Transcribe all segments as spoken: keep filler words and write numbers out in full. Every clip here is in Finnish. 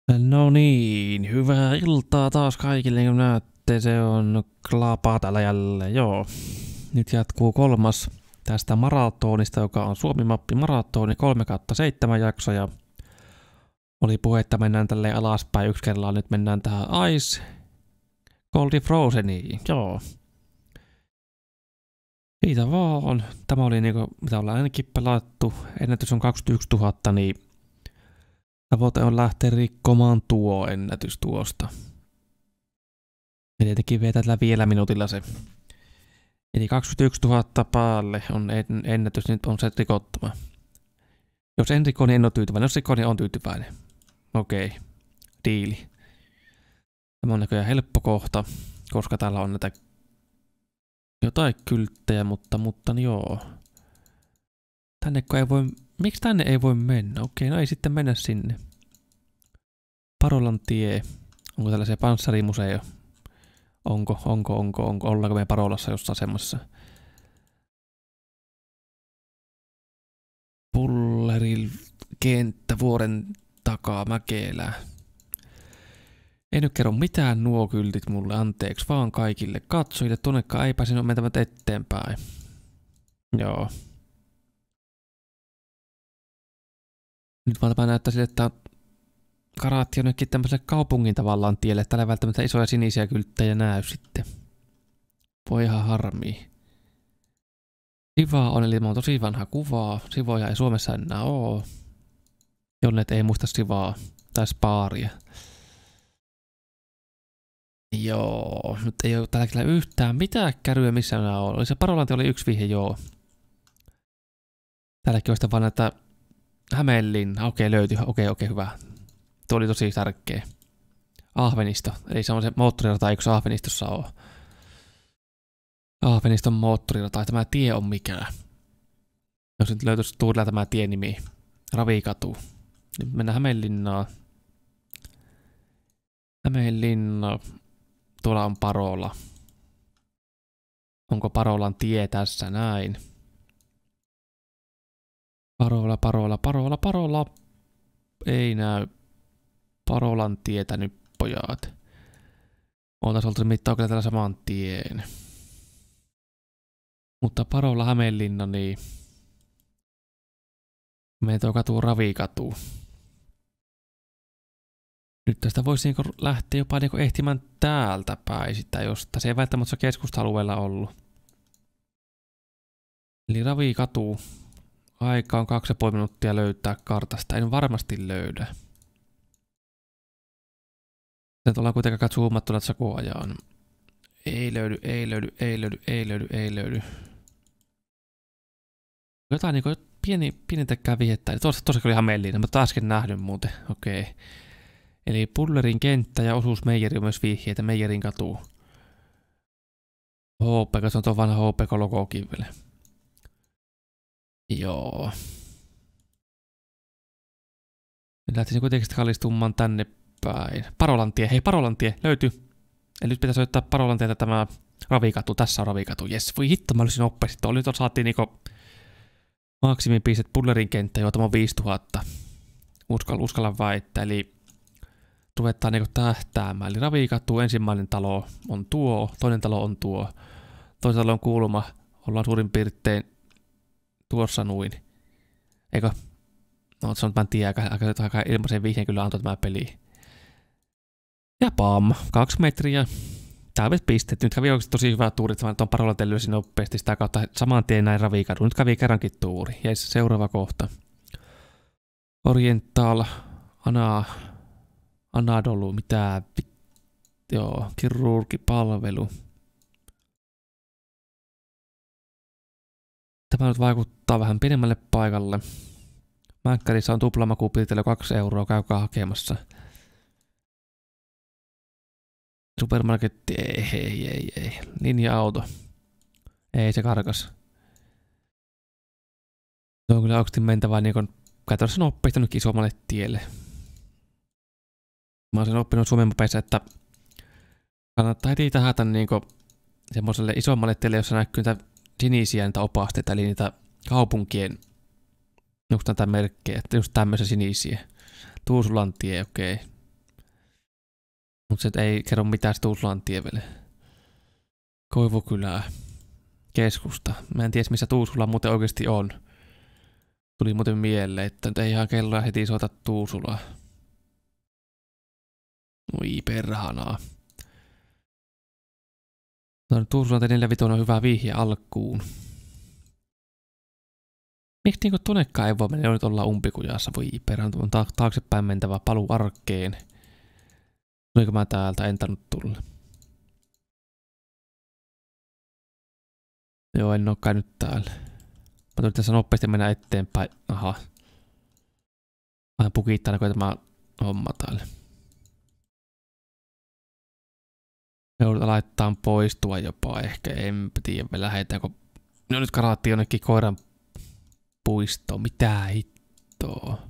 No niin, hyvää iltaa taas kaikille, kun näette, se on Klapa täällä jälleen, joo. Nyt jatkuu kolmas tästä maratonista, joka on Suomi-mappi maratoni kolme kautta seitsemän jakso, ja oli puhe, että mennään tälleen alaspäin yksi kerrallaan, nyt mennään tähän Ice Cold Frozeniin, joo. Siitä vaan, tämä oli niinku, mitä ollaan ainakin pelattu, ennätys on kaksikymmentäyksituhatta, niin tavoite on lähteä rikkomaan tuo ennätys tuosta. Ja tietenkin vetää tällä vielä minuutilla se. Eli kaksikymmentäyksituhatta päälle on ennätys, nyt on se rikottava. Jos en riko, niin en ole tyytyväinen. Jos riko, niin on tyytyväinen. Okei. Diili. Tämä on näköjään helppo kohta, koska täällä on näitä jotain kylttejä, mutta, mutta niin joo. Tänne kun ei voi... Miksi tänne ei voi mennä? Okei, no ei sitten mennä sinne. Parolan tie. Onko tällaisia panssarimuseo? Onko, onko, onko, onko, ollaanko me Parolassa jossain semmosessa? Pullerin kenttä vuoren takaa Mäkelä. Ei nyt kerro mitään nuo kyltit mulle, anteeksi vaan kaikille katsojille. Tuonnekaan ei pääse mentävät eteenpäin. Joo. Nyt vaan tämä näyttää sille, että karaatti on nytkin tämmöiselle kaupungin tavallaan tielle. Täällä ei välttämättä isoja sinisiä kylttejä näy sitten. Voi ihan harmii. Sivaa on, eli on tosi vanha kuvaa. Sivoja ei Suomessa enää oo. Jonnet ei muista Sivaa tai Spaaria. Joo, nyt ei ole tällä hetkellä yhtään mitään käryä missään enää ole. Se Parolanti oli yksi vihje, joo. Täälläkin on sitten vaan näitä Hämeenlinna. Okei, löytyi. Okei, okei, hyvä. Tuo oli tosi tärkeä. Ahvenisto. Eli se on se moottorirata, eikö se Ahvenistossa ole? Ahveniston moottorirata. Tämä tie on mikä? Jos nyt löytyisi tuudella tämä tienimi. Ravikatu. Nyt mennään Hämeenlinnaan. Hämeenlinna. Tuolla on Parola. Onko Parolan tie tässä näin? Parola, Parola, Parola, Parola. Ei näy Parolan tietä nyt, pojat. On tässä oltu mittaa kyllä tällä saman tien. Mutta Parola, Hämeenlinna, niin... Meitä on katu Ravikatu. Nyt tästä voisi niinku lähteä jopa niinku ehtimään täältä päin sitä, josta se ei välttämättä keskusta-alueella ollut. Eli Ravikatu. Aika on kaksi ja puoli minuuttia löytää kartasta. En varmasti löydä. Nyt ollaan kuitenkaan zoomattuna tässä koko ajan. Ei löydy, ei löydy, ei löydy, ei löydy, ei löydy. Jotain niinku pieni, pienintäkään viettää. Tuossa tosiaan oli Hämeenlinna, mutta äsken nähnyt muuten. Okei. Okay. Eli Pullerin kenttä ja osuus Meijeri on myös vihjeitä. Meijerin katu. H P, se on tuo vanha H P-logokin vielä. Joo. Nyt lähtisin kuitenkin kallistumaan tänne päin. Parolantie, hei Parolantie, löytyy. Eli nyt pitäisi soittaa Parolantietä tämä Ravikatu. Tässä on Ravikatu. Jes, voi hitto, mä olisin nopeasti. Tuolla nyt saatiin niinku maksimipisteet Pullerin kenttä, joo, tämä on viisituhatta. Uskalla, uskalla väittää, eli ruvetaan niinku tähtäämään. Eli Ravikatu, ensimmäinen talo on tuo, toinen talo on tuo. Toinen talo on kulma, ollaan suurin piirtein tuossa noin. Eikö? No, se on tämän tien aika, aika, aika ilmaisen vihjeen kyllä antoi tämä peli. Ja pam, kaksi metriä. Täydet pisteet. Nyt kävi oikeasti tosi hyvä tuuri, että tuon Parolanteen löysin nopeasti sitä kautta saman tien näin Ravikadun. Nyt kävi kerrankin tuuri. Jes, seuraava kohta. Oriental, Ana, Anadolu, mitä? Joo, kirurgipalvelu. Tämä nyt vaikuttaa vähän pienemmälle paikalle. Mäkkärissä on tuplamakupiitellä kaksi euroa, käykää hakemassa. Supermarketti, ei, ei, ei, ei. Linja-auto. Ei, se karkas. Se on kyllä oikeasti mentävä niin kuin käytännössä nopeasti nytkin isommalle tielle. Mä oon sen oppinut Suomen mapeissa, että kannattaa heti tähätä niin kuin semmoiselle isommalle tielle, jossa näkyy niitä sinisiä niitä opasteita, eli niitä kaupunkien just näitä merkkejä, että just tämmöisiä sinisiä. Tuusulantie, okei. Okay. Mut se ei kerro mitään se Tuusulantie vielä. Koivukylää. Keskusta. Mä en tiedä missä Tuusula muuten oikeesti on. Tuli muuten mieleen, että nyt ei ihan kelloa heti soita Tuusulaa. Oi perhanaa. No, Tuusulan neljä viisi on hyvä vihje alkuun. Miksi niinku tonnekaan ei voi mennä, nyt ollaan umpikujassa? Voi perhan, on ta taaksepäin mentävä paluu arkeen. Tuliko mä täältä? En tainnut tulla. Joo, en oo käynyt täällä. Mä tulin tässä nopeasti mennä eteenpäin. Aha. Vähän pukittaa näkö tämä homma täällä. Joudut laittaa poistua jopa ehkä. En tiedä, me lähdetäänkö. No nyt karaattiin jonnekin koiran puistoon. Mitä hittoa?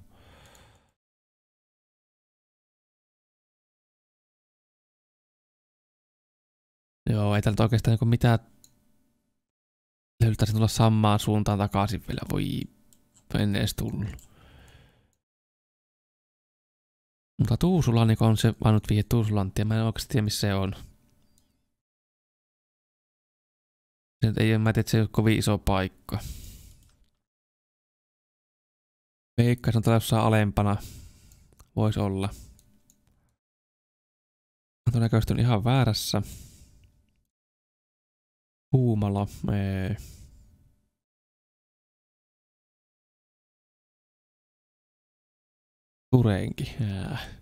Joo, ei täällä oikeastaan niinku mitään. Löytäisi tulla samaan suuntaan takaisin vielä. Voi, en edes tullut. Mutta Tuusula niin on se ainut vihje Tuusulantia. Mä en oikeasti tiedä missä se on. Se ei, mä tiedä, että se ei ole kovin iso paikka. Veikka, se on täällä jossain alempana. Vois olla. Mä todennäköisesti on ihan väärässä. Puumala. Ei. Tureenki. Jää.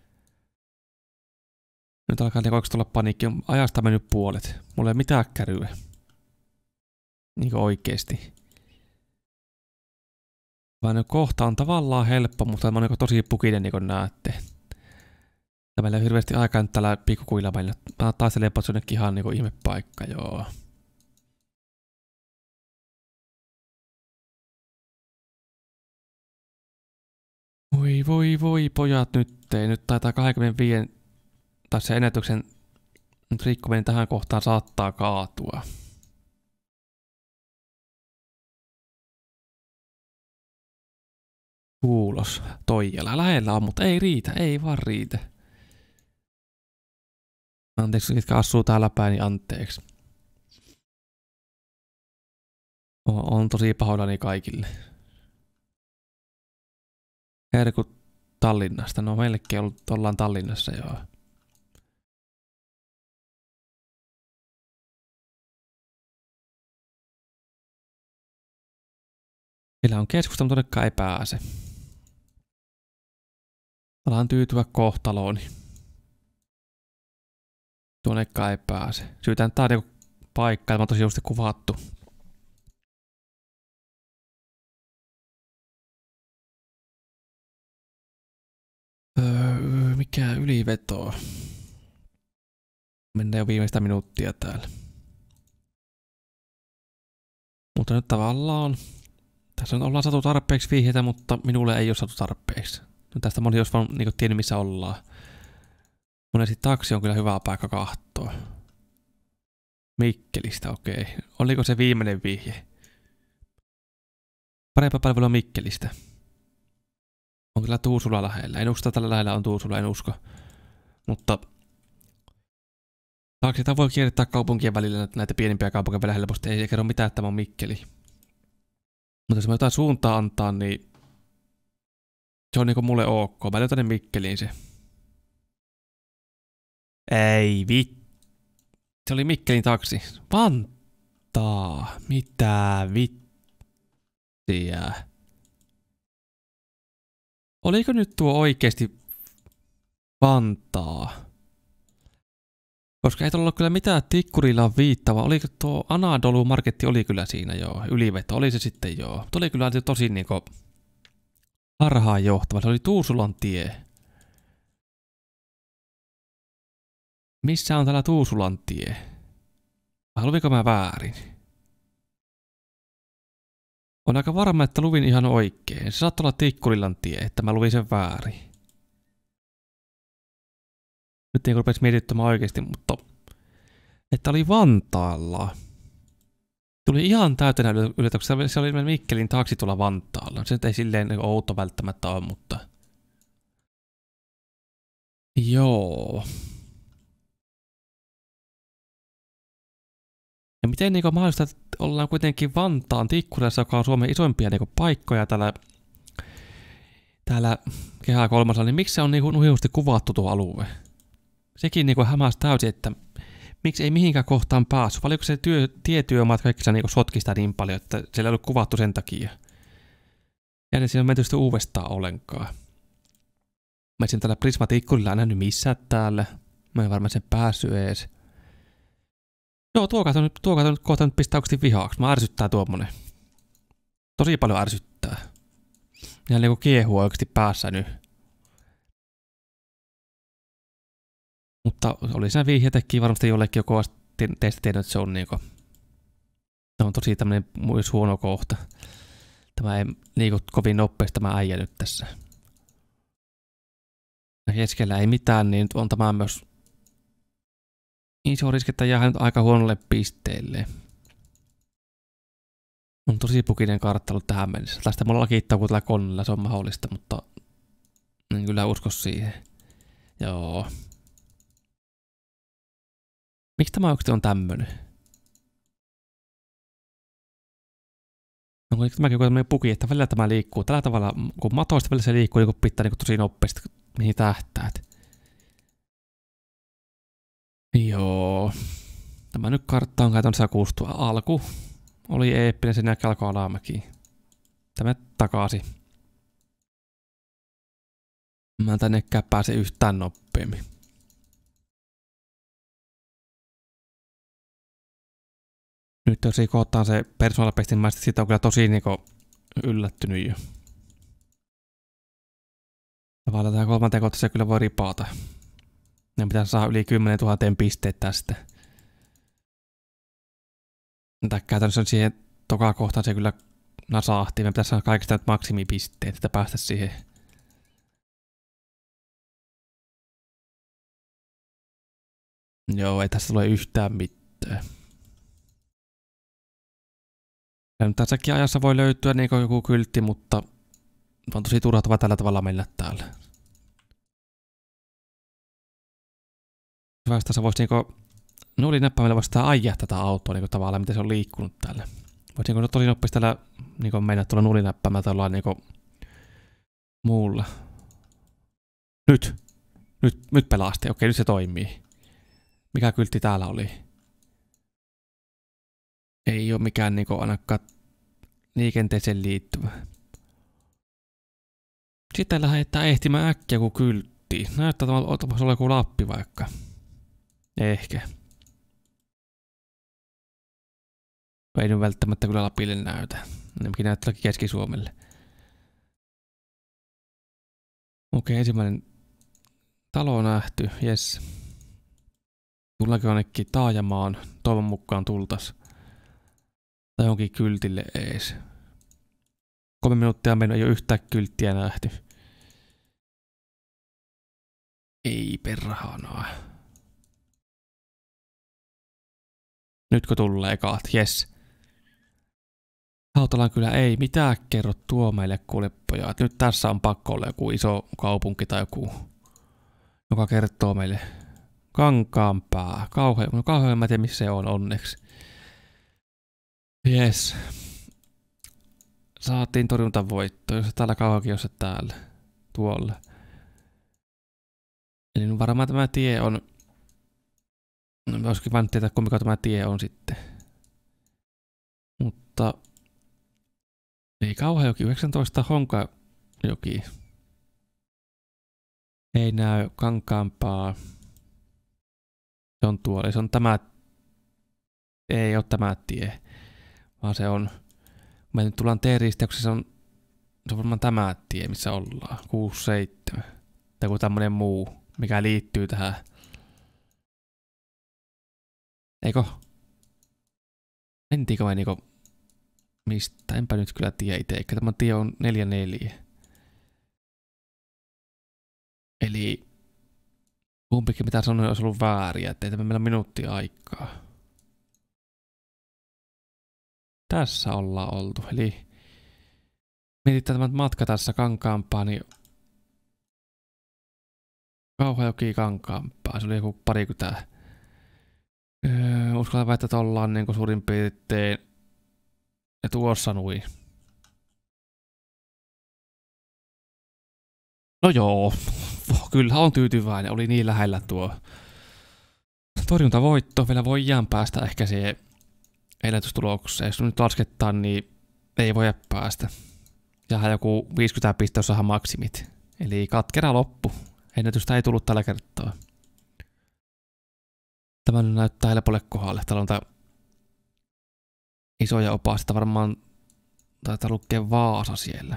Nyt alkaa niinku oikeesti olla paniikki. Ajasta mennyt puolet. Mulla ei ole mitään käryä. Niinku oikeesti. Vaan kohta on tavallaan helppo, mutta mä oon niinku tosi pukinen niinku näette. Ja meillä ei ole hirveästi aikaa nyt täällä pikkukuilla meillä. Mä taistelen jopa jonnekin ihan niinku ihmepaikka, joo. Voi voi voi pojat nyt ei. Nyt taitaa kaksikymmentäviisi tai se ennätyksen nyt rikkominen tähän kohtaan saattaa kaatua. Kuulos, Toijala. Lähellä on, mutta ei riitä, ei vaan riitä. Anteeksi, ketkä asuu täällä päin, niin anteeksi. On, on tosi pahoillani kaikille. Herkut Tallinnasta. No meillekin ollut, ollaan Tallinnassa, joo. Meillä on keskusta, mutta tonnekaan ei pääse. Alan tyytyä kohtalooni. Tuonnekaan ei pääse. Syytään tää niinku paikka, että mä oon tosi just kuvattu. Öö, mikä yliveto? Mennään jo viimeistä minuuttia täällä. Mutta nyt tavallaan tässä ollaan saatu tarpeeksi vihjeitä, mutta minulle ei ole saatu tarpeeksi. No tästä moni olisi vaan niin tiennyt missä ollaan. Monesti taksi on kyllä hyvä paikka kahtoa. Mikkelistä, okei. Okay. Oliko se viimeinen vihje? Parempaa palvelua Mikkelistä. On kyllä Tuusula lähellä. En usko, että tällä lähellä on Tuusula, en usko. Mutta taksita voi kiertää kaupunkien välillä näitä pienimpiä kaupunkien välillä helposti. Ei se kerro mitään, että tämä on Mikkeli. Mutta jos mä jotain suuntaa antaa, niin se on niinku mulle ok. Mä löytän ne Mikkeliin se. Ei vit. Se oli Mikkelin taksi. Vantaa. Mitä vittiä? Oliko nyt tuo oikeesti Vantaa? Koska ei tuolla ole kyllä mitään tikkurilla viittava. Oliko tuo Anadolu Marketti oli kyllä siinä joo. Yliveto oli se sitten joo. Mutta oli kyllä tosi niinku harhaan johtava. Se oli Tuusulan tie. Missä on täällä Tuusulan tie? Vai luvinko mä väärin? On aika varma, että luvin ihan oikein. Se saattaa olla Tikkurilan tie, että mä luvin sen väärin. Nyt ei rupesi mietittämään oikeesti, mutta että oli Vantaalla. Tuli ihan täytenä yllätyksiä. Se oli Mikkelin taksi tuolla Vantaalla. Se ei silleen outo välttämättä ole, mutta joo. Ja miten niinku mahdollista, että ollaan kuitenkin Vantaan Tikkurilassa, joka on Suomen isoimpia niinku paikkoja täällä, täällä Kehä kolmasella, niin miksi se on niinku nuhiusti kuvattu tuo alue? Sekin niinku hämäsi täysin, että miksi ei mihinkään kohtaan päässyt. Paljonko se työ, tietyömaat kaikissa niinku sotki sitä niin paljon, että siellä ei ollut kuvattu sen takia. Ja ne siinä on menty sitten uudestaan ollenkaan. Mä olisin täällä Prisma Tikkurilla nähnyt missään täällä. Mä en varmaan sen päässyt ees. Joo, tuo kato nyt, tuo kato nyt kohta nyt pistää oikeasti vihaaksi. Mä ärsyttää tuommoinen. Tosi paljon ärsyttää. Ihan niinku kiehuu oikeasti päässä nyt. Mutta oli siinä vihjetekin varmasti jollekin joku teistä tiedä, että se on niinku... Se on tosi tämmönen myös huono kohta. Tämä ei liiku kovin nopeasti tämä äijä nyt tässä. Keskellä ei mitään, niin on tämä myös iso riski, että jää nyt aika huonolle pisteelle. On tosi pukinen kartta ollut tähän mennessä. Tästä mulla kiittää kuin tällä koneella, se on mahdollista, mutta en kyllä usko siihen. Joo. Miksi tämä oikeasti on tämmönen? Onko tämäkin joku tämmönen puki, että välillä tämä liikkuu tällä tavalla, kun matoista välillä se liikkuu, niin kun pitää niin tosi nopeasti, mihin tähtäät. Joo. Tämä nyt kartta on käytännössä kuustua. Alku oli eeppinen, sen jälkeen alkoi alamäki. Tämä takaisin. Mä en tännekään pääse yhtään nopeammin. Nyt jos kohtaan se persoonalpestin maista, siitä on kyllä tosi niinku yllättynyt jo. Tavallaan tähän kolmanteen kohtaan se kyllä voi ripaata. Ne pitää saada yli kymmenen tuhatta pisteet tästä. Mutta käytännössä siihen toka kohtaan se kyllä nasahti. Me pitäisi saada kaikista nyt maksimipisteet, että päästä siihen. Joo, ei tässä tule yhtään mitään. Ja nyt tässäkin ajassa voi löytyä niin joku kyltti, mutta on tosi turhauttavaa tällä tavalla mennä täällä. Vasta se voisi niinku nulinäppäimellä vastaan ajaa tätä autoa niinku tavallaan, miten se on liikkunut täällä. Voisi niinku tosi nopeasti täällä niinku mennä tuolla nulinäppäimellä tällä niinku muulla. Nyt! Nyt, nyt pelasti. Okei, nyt se toimii. Mikä kyltti täällä oli? Ei oo mikään niinku ainakaan liikenteeseen liittyvä. Sitten lähdetään ehtimään äkkiä kun kyltti. Näyttää, että voisi olla joku Lappi vaikka. Ehkä. Ei nyt välttämättä kyllä Lapille näytä. Enemmänkin näyttää Keski-Suomelle. Okei, ensimmäinen talo on nähty. Jes. Tullaankin ainakin taajamaan. Toivon mukaan tultas. Tai onkin kyltille ees. Kolme minuuttia mennyt, ei ole yhtään kylttiä nähty. Ei perhanaa. Nytkö tulee ekaat? Jes. Hautalan kyllä ei mitään kerro tuo meille kuuleppoja. Nyt tässä on pakko olla joku iso kaupunki tai joku, joka kertoo meille Kankaanpää. Kauhean, no kauhean mä tiedä missä se on onneksi. Jes. Saatiin torjuntavoitto, jos täällä kauankin, jos täällä. Tuolla. Eli varmaan tämä tie on... No mä olisikin vain tietää, kuinka tämä tie on sitten. Mutta... Ei Kauhajoki, yhdeksäntoista Honkajoki. Ei näy Kankaanpää. Se on tuolla, se on tämä... Ei ole tämä tie. Vaan se on... Me nyt tullaan T-risteyksessä, se on... Se on varmaan tämä tie, missä ollaan. kuusi seitsemän. Tai joku tämmönen muu, mikä liittyy tähän. Eikö? Mentiinkö vai niinku... Mistä? Enpä nyt kyllä tiedä itse. Eikä tämä tie on neljä neljä. Eli... Kumpikin mitä sanoin olisi ollut vääriä, ettei tämä meillä minuuttia aikaa. Tässä ollaan oltu, eli... Mietitään tämä matka tässä Kankaanpää, niin... Kauhajoki Kankaanpää, se oli joku parikymmentä Öö, uskallan että ollaan niinku suurin piirtein tuossa nui. No joo, kyllä on tyytyväinen. Oli niin lähellä tuo torjuntavoitto. Vielä voi jään päästä ehkä siihen ennätystulokseen. Jos nyt lasketaan, niin ei voi päästä. Ja joku viisikymmentä pistettä on maksimit. Eli katkera loppu. Ennätystä ei tullut tällä kertaa. Tämä nyt näyttää helpolle kohdalle. Täällä on tää isoja opasta. Varmaan taitaa lukea Vaasa siellä.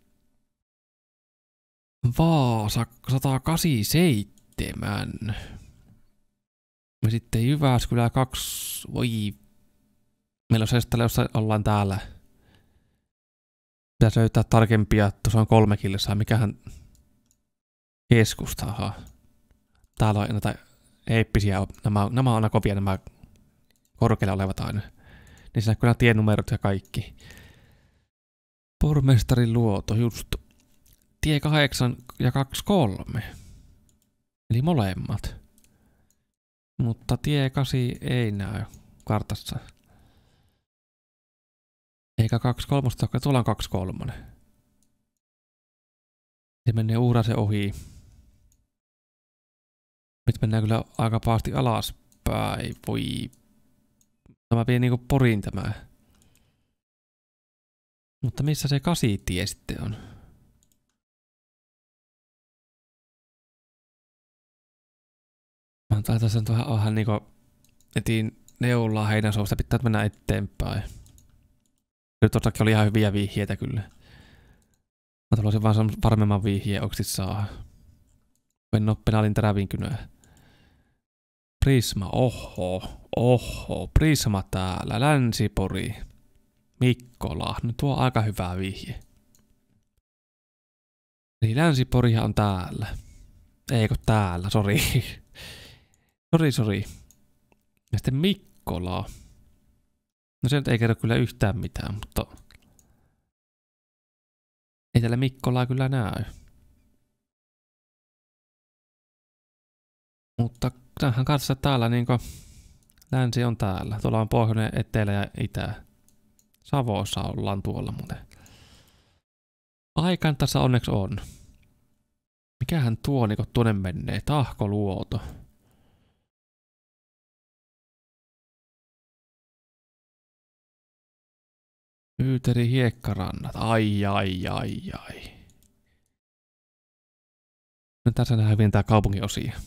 Vaasa sata kahdeksankymmentäseitsemän. Ja sitten Jyväskylä kaksi. Voi. Meillä on se, jossa ollaan täällä. Pitäisi löytää tarkempia. Tuossa on kolme kilsaa. Mikähän keskusta. Aha. Täällä on näitä eeppisiä. Nämä, nämä on aina kovia nämä korkealla olevat aina. Niin siinä kyllä tienumerot ja kaikki. Pormestarin luoto, just. Tie kahdeksan ja kaksi kolme. Eli molemmat. Mutta tie kasi ei näy kartassa. Eikä kaksi kolme, tuolla on kaksi kolme. Se menee Uurasen ohi. Nyt mennään kyllä aika pahasti alaspäin. Voi. Tämä vie niinku Poriin tämä. Mutta missä se kasitie sitten on? Mä taitan sen vähän, vähän niinku etin neulaa heinäsuusta, pitää mennä eteenpäin. Nyt todellakin oli ihan hyviä vihjeitä kyllä. Mä tuloisin vaan varmemman vihjeen, onko sit saa. En oo penaalin teräviin kynää. Prisma, oho, oho, Prisma täällä, Länsi-Pori, Mikkola, no tuo on aika hyvä vihje. Eli Länsi-Porihan on täällä. Eikö täällä, sori. Sori, sori. Ja sitten Mikkola. No se nyt ei kerro kyllä yhtään mitään, mutta ei täällä Mikkolaa kyllä näy. Mutta tämähän katsotaan täällä niinku länsi on täällä. Tuolla on pohjoinen, etelä ja itä. Savossa ollaan tuolla muuten. Aikaan tässä onneksi on. Mikähän tuo niinku tuonne menee? Tahkoluoto. Yyteri hiekkarannat. Ai ai ai ai. Nyt tässä nähdään hyvin tää kaupunginosia.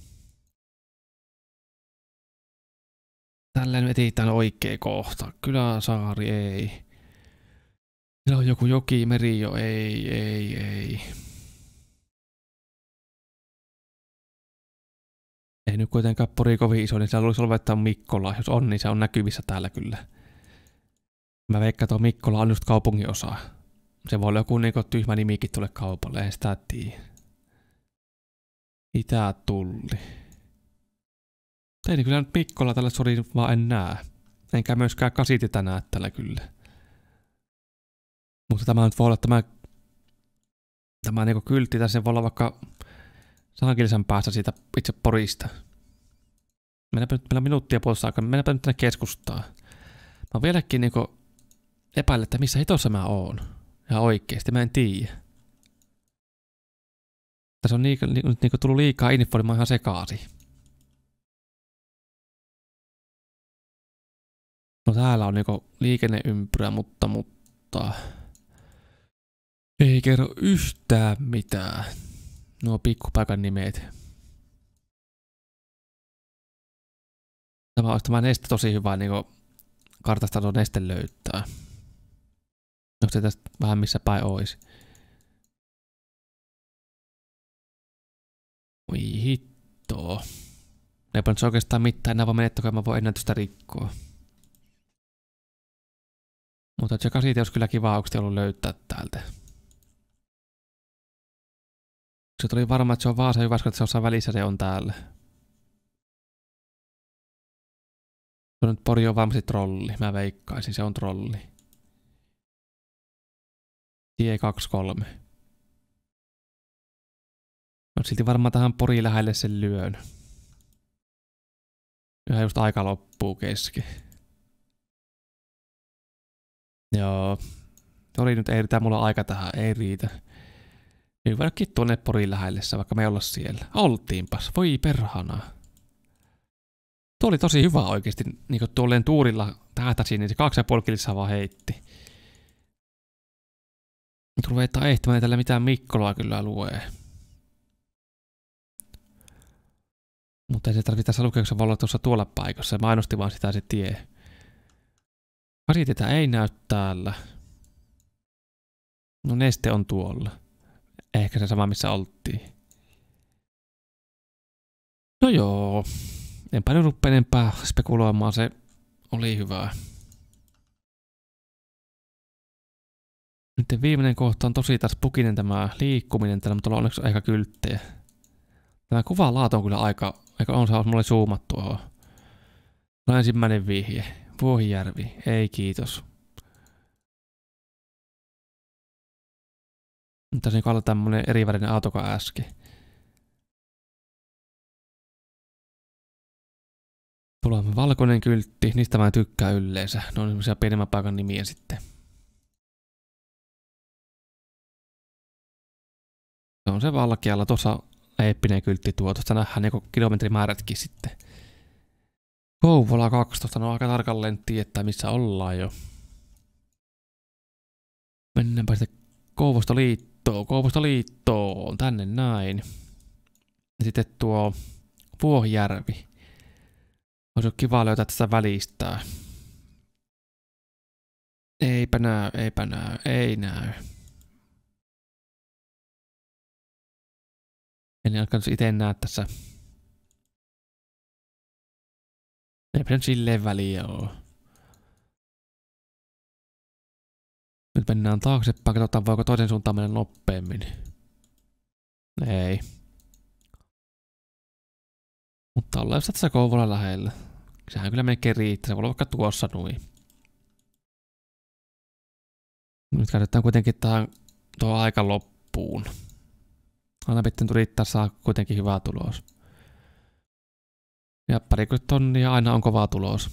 Tälleen etsitään oikea kohta. Kyläsaari ei. Siellä on joku joki, meri jo. Ei, ei, ei. Ei nyt kuitenkaan Pori kovin iso, niin siellä olisi olvettaa Mikkola. Jos on, niin se on näkyvissä täällä kyllä. Mä veikkaan, että tuo Mikkola on just kaupungin osa. Se voi olla joku niinku tyhmä nimikin tuolle kaupalle, ei sitä tiedä. Itätulli. Ei niin kyllä nyt Mikkola tällä sori vaan en näe. Enkä myöskään kasitita näe tällä kyllä. Mutta tämä nyt voi olla tämä, tämä niinku kyltti tässä voi olla vaikka sahankilisen päässä siitä itse Porista. Mennäänpä nyt meillä minuuttia puolesta aikaa. Mennäänpä nyt tänne keskustaan. Mä vieläkin niinku epäilen, että missä hitossa mä oon. Ja oikeesti, mä en tiedä. Tässä on niinku, nyt niinku tullut liikaa info, niin mä oon ihan sekaasi. No täällä on niinku liikenneympyrä, mutta, mutta ei kerro yhtään mitään. Nuo pikkupaikan nimet. Tämä olisi tämä neste tosi hyvä niinku kartasta tuo neste löytää. Onko se tästä vähän missä päin ois? Oi hittoa. Eipä nyt se oikeastaan mitään enää vaan menettäkö, mä voin ennätystä rikkoa. Mutta se kasite olisi kyllä kiva auksti ollut löytää täältä. Se tuli varma, että se on Vaasa Jyväskylä, että se jossain välissä se on täällä. Se on nyt Pori on varmasti trolli. Mä veikkaisin, se on trolli. Tie kaksi kolme. No silti varmaan tähän Poriin lähelle sen lyön. Ihan just aika loppuu kesken. Joo. Oli nyt, ei riitä mulla aika tähän, ei riitä. Niin vaikka tuonne Porin lähellessä, vaikka me ei olla siellä. Oltiinpas, voi perhana. Tuo oli tosi hyvä oikeesti, niinku tuolleen tuurilla tähtäsin, niin se kaksi ja puoli kilsaa vaan heitti. Nyt ruvetaan ehtimään, ei tällä mitään Mikkoloa kyllä lue. Mutta ei se tarvitse tässä lukeuksessa olla tuossa tuolla paikassa, se mainosti vaan sitä se tie. Kasitetä ei näy täällä. No neste on tuolla. Ehkä se sama missä oltiin. No joo. Enpä nyt rupea enempää spekuloimaan, se oli hyvä. Nyt viimeinen kohta on tosi taas pukinen tämä liikkuminen täällä, mutta on onneksi aika kylttejä. Tämä kuvan laatu on kyllä aika, aika on saanut mulle zoomattua. No ensimmäinen vihje. Vuohijärvi. Ei kiitos. Nyt tässä on tämmönen erivärinen auto kuin äsken. Tuolla on valkoinen kyltti, niistä mä en tykkää yleensä. Ne on semmosia pienemmän paikan nimiä sitten. Se on se valkealla, tuossa eeppinen kyltti tuo, tuosta nähdään niinku kilometrimäärätkin sitten. Kouvola kaksitoista, no aika tarkalleen tietää missä ollaan jo. Mennäänpä sitten Kouvostoliittoon, Kouvostoliittoon, tänne näin. Ja sitten tuo Vuohijärvi. Olisi kiva löytää tästä välistä. Eipä näy, eipä näy, ei näy. En alkanut itse näe tässä. Eipä nyt silleen väliä oo. Nyt mennään taaksepäin, katsotaan voiko toisen suuntaan mennä nopeammin. Ei. Mutta ollaan just tässä Kouvolan lähellä. Sehän kyllä melkein riittää, se voi olla vaikka tuossa nui. Nyt käytetään kuitenkin tähän tuo aika loppuun. Aina pitää yrittää saa kuitenkin hyvä tulos. Ja parikymmentä tonnia aina on kova tulos.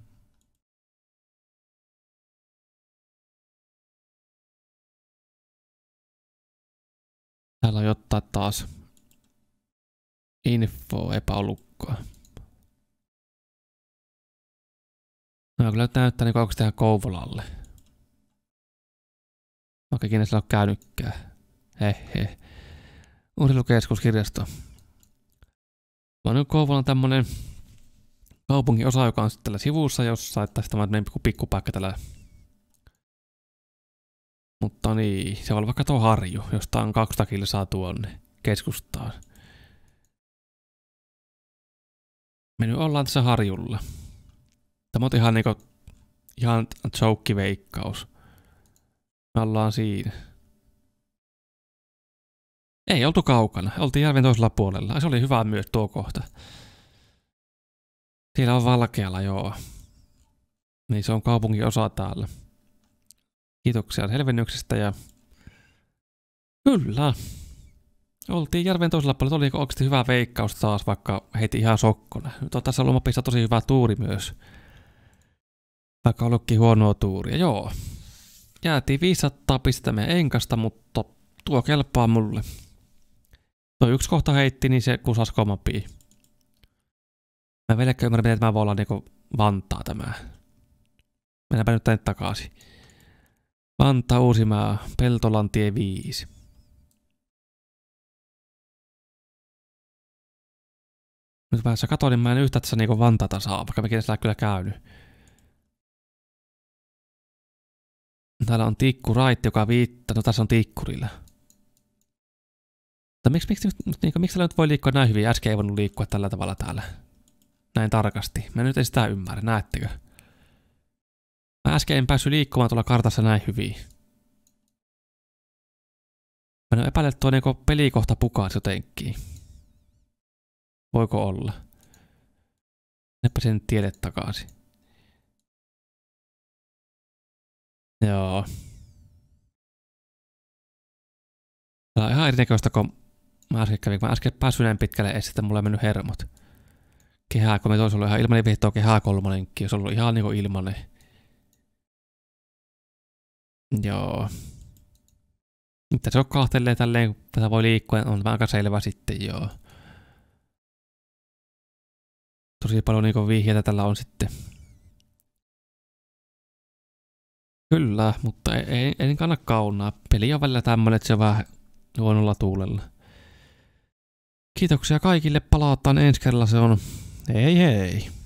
Täällä on jotain taas info epäolukkoa. No kyllä näyttää niin onko tehdä Kouvolalle. Vaikka ikinä sillä ole käynytkään. Hehe. Urheilukeskuskirjasto. On nyt Kouvolan tämmönen kaupungin osa, joka on sitten tällä sivussa jossain, että tämä on meidän pikkupaikka tällä. Mutta niin, se on vaikka tuo Harju, josta on kaksisataa kilsaa tuonne keskustaan. Me nyt ollaan tässä Harjulla. Tämä on ihan niinku, ihan joke-veikkaus. Me ollaan siinä. Ei oltu kaukana, oltiin järven toisella puolella. Se oli hyvä myös tuo kohta. Siellä on valkealla, joo. Niin se on kaupungin osa täällä. Kiitoksia selvennyksestä ja... Kyllä. Oltiin järven toisella puolella. Oli oikeasti hyvä veikkaus taas, vaikka heiti ihan sokkona. Nyt on tässä ollut mapissa tosi hyvä tuuri myös. Vaikka ollutkin huonoa tuuria, joo. Jäätiin viisisataa pistettä meidän enkasta, mutta tuo kelpaa mulle. Tuo yksi kohta heitti, niin se kusas komapii. Mä vieläkään ymmärrän, miten tämä voi olla niinku Vantaa tämä. Mennäänpä nyt tänne takaisin. Vantaa, Uusimaa, Peltolantie viisi. Nyt vähän katoin, niin mä en yhtä tässä niinku Vantaata saa, vaikka mekin siellä kyllä käynyt. Täällä on tikkuraitti, joka viittaa, no tässä on tikkurilla. Mutta miksi, miksi, miksi, miksi täällä nyt voi liikkua näin hyvin? Äsken ei voinut liikkua tällä tavalla täällä. Näin tarkasti. Mä nyt en sitä ymmärrä, näettekö? Mä äsken en päässyt liikkumaan tuolla kartassa näin hyvin. Mä en epäile, että tuo niinku pelikohta pukaisi jotenkin. Voiko olla? Mennäpä sen tielle takaisin. Joo. Tää on ihan erinäköistä, kun mä äsken kävin. Mä äsken päässyt näin pitkälle, ei sitten mulle mennyt hermot. kehää, kun me olisi ollut ihan ilmanen vihtoa kehää kolmonenkin, olisi ollut ihan niinku ilmanen. Joo. Mitä se on kahtelee tälleen, kun tätä voi liikkua, on aika selvä sitten, joo. Tosi paljon niinku vihjeitä tällä on sitten. Kyllä, mutta ei, ei, ei kannata kaunaa. Peli on välillä tämmönen, että se on vähän huonolla tuulella. Kiitoksia kaikille, palataan ensi kerralla, se on hei hei.